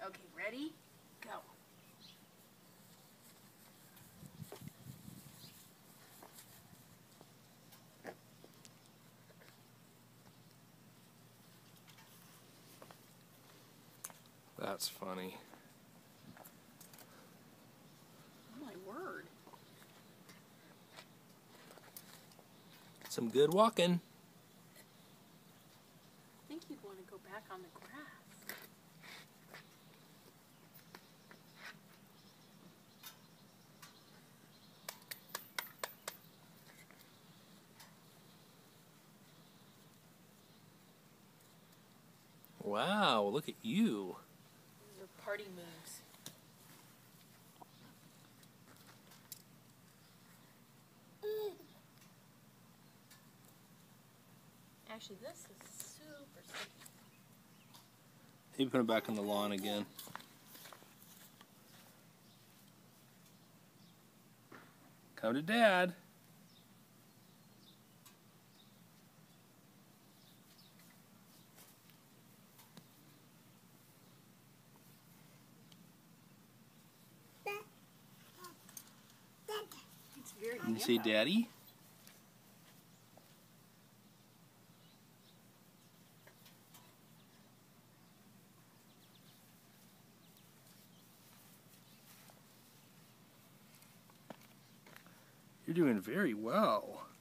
Okay, ready? Go. That's funny. Oh my word. Some good walking. I think you'd want to go back on the grass. Wow, look at you. Those are party moves. Actually, this is super sticky. You put it back on the lawn again. Come to Dad. It's very Can you say Daddy? You're doing very well.